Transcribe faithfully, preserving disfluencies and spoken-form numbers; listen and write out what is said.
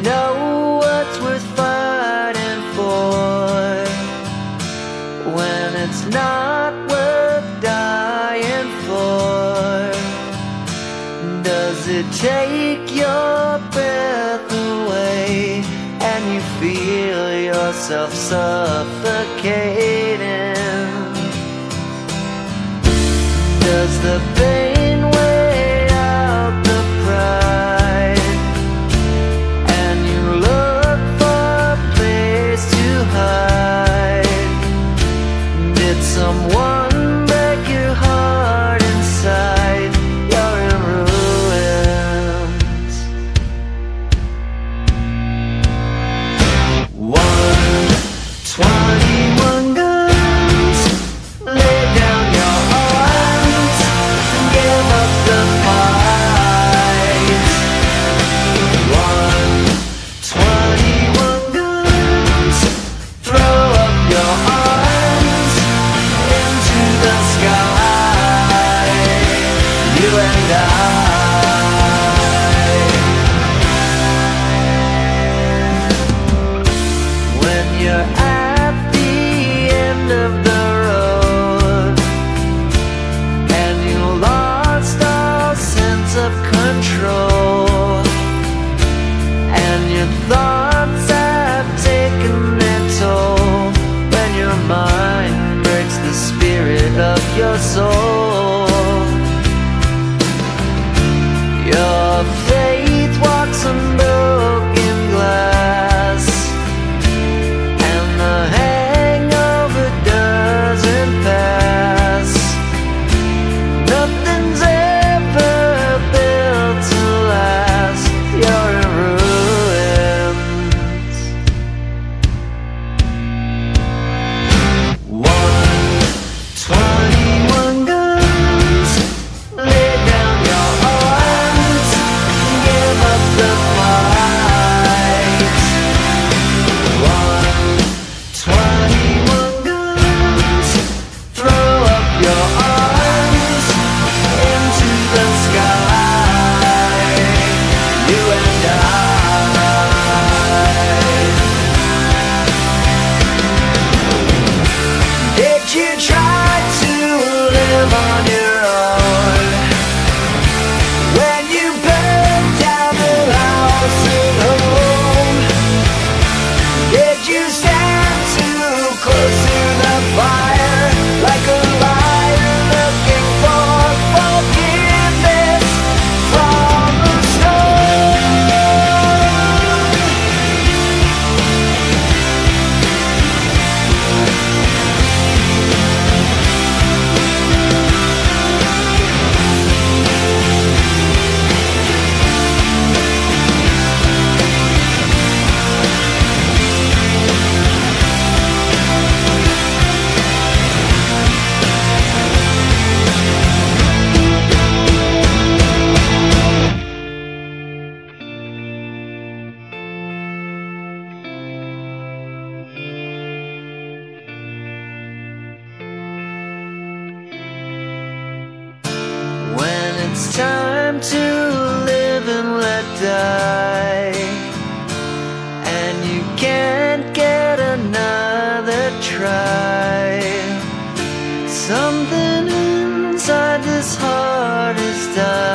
know what's worth fighting for when it's not worth dying for? Does it take your breath away and you feel yourself suffocating? Does the pain weigh out the pride and you look for a place to hide? Did someone break your heart inside? You're in ruins. One, twenty-one guns, lay down your arms, give up the fight. One, twenty-one guns, throw up your arms into the sky, you and I. When you're at the end of the road and you lost all sense of control, and your thoughts have taken their toll, when your mind breaks the spirit of your soul, your faith walks on broken glass, and the hangover doesn't pass. Nothing's ever built to last. You're in ruins. One, twenty-one guns, lay down your arms, give up the fight. One, twenty-one guns, throw up your arms into the sky, you and I. Did you try to live on your own when you burned down the house at home? Did you stand too close to the fire like a liar looking for forgiveness from the stone? When it's time to live and let die, and you can't get another try, something inside this heart is dying.